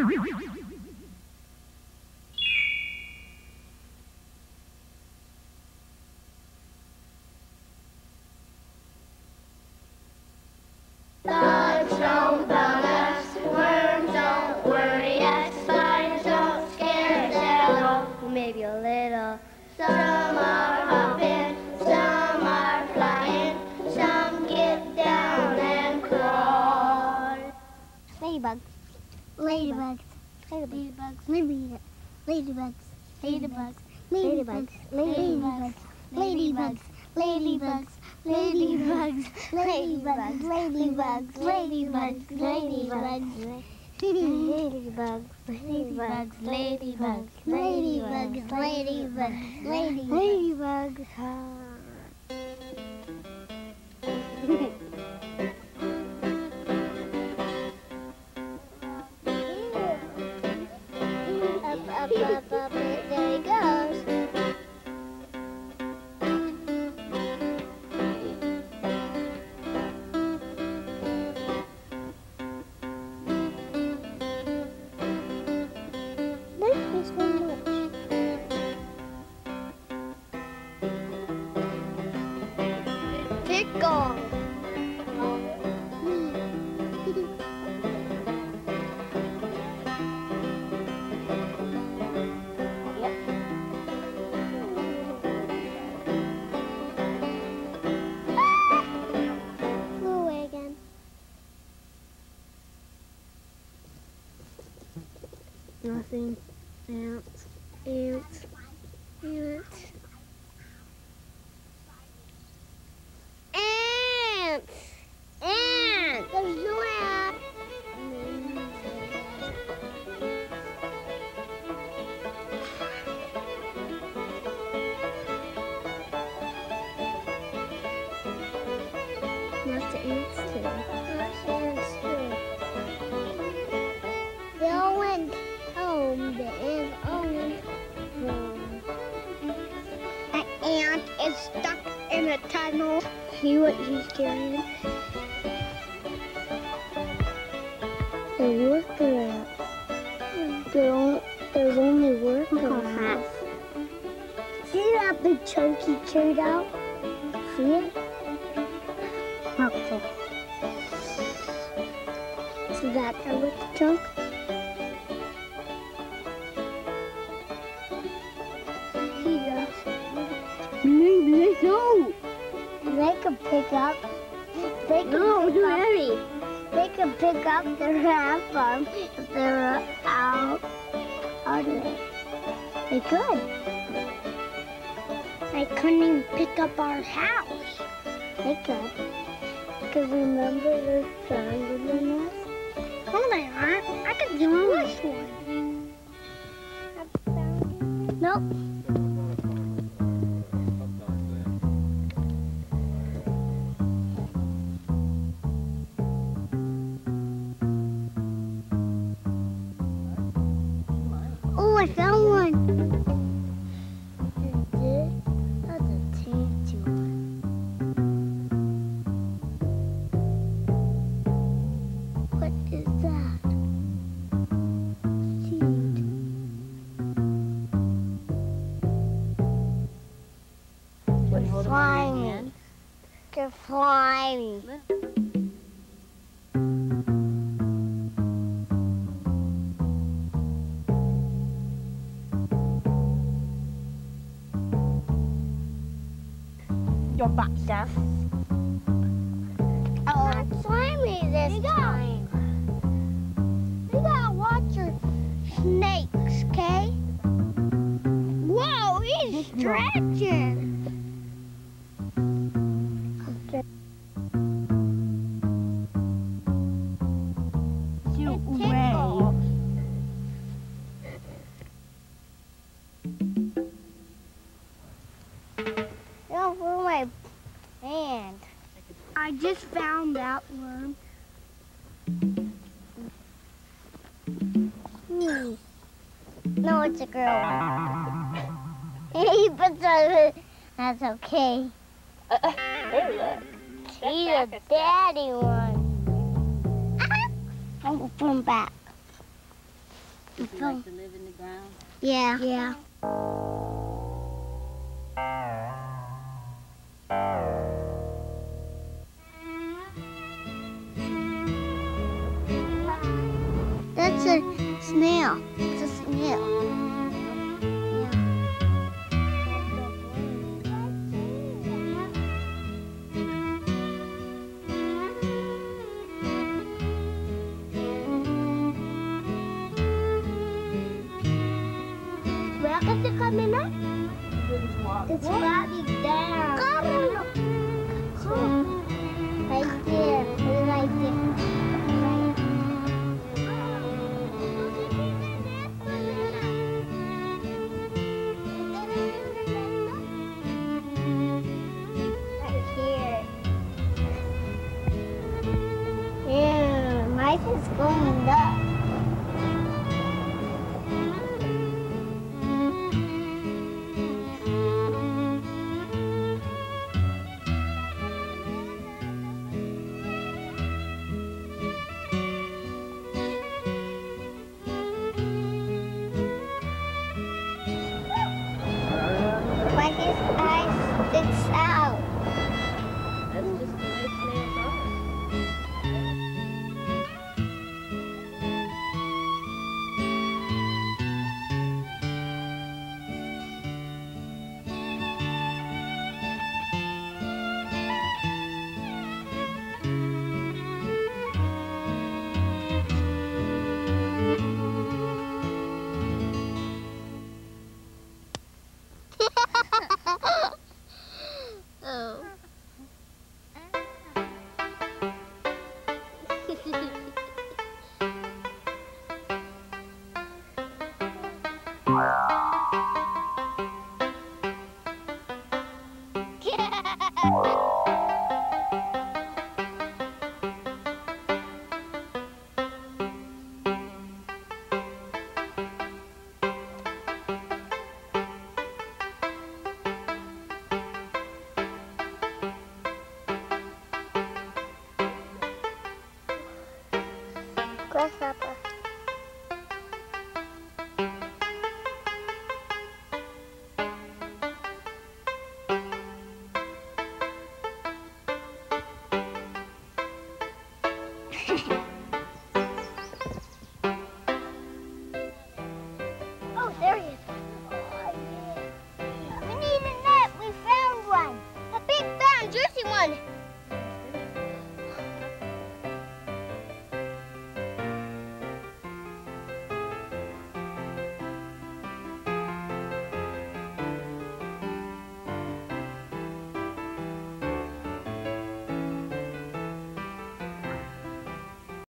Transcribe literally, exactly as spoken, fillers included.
Bugs don't bug us, worms don't worry us, spiders don't scare us at all. Maybe a little. Some are hopping, some are flying, some get down and crawl. Ladybugs. Ladybugs. Ladybugs. Ladybugs. Ladybugs. Ladybugs. Ladybugs. Ladybugs. Ladybugs. Ladybugs. Ladybugs. Ladybugs. Ladybugs. Ladybugs. Ladybugs. Ladybugs. Ladybugs, ladybugs, ladybugs, ladybugs, ladybugs, ladybugs, Up, up, up, up, there he goes. Pickle. Flew away again. Nothing. Ants. Ants. Ants. Ants! Ants! There's no ant! Lots of ants too. Lots of ants too. They all went home. The ants all went home. An ant is stuck in a tunnel. See what he's carrying? The worker ants. There there's only worker ants. See that big chunk he carried out? See it? Okay. See that little chunk? He does. Maybe no. They can pick up. They can no, pick too up, heavy. They can pick up their ant farm if they're out, out of it. They could. They couldn't even pick up our house. They could. Because remember there's triangles in this? No, they aren't. I could do this one. Nope. Oh, I found one. That's a tattoo. What is that? Seed. They're flying. They're flying. Your butt stuff. Oh, not slimy this you time. You gotta watch your snakes, okay? Whoa, he's stretching. For my hand. I just found that worm. Hmm. No, it's a girl. He puts on it. That's okay. Uh, hey, look. She's a daddy one. I'll put him back. Does he like to live in the ground? Yeah. Yeah. That's a snail. It's a snail. Where is it coming up? It's floating down. Right there. Right there. Yeah, mice is going up. But his eyes sticks out. That's just the way snails are. Oh.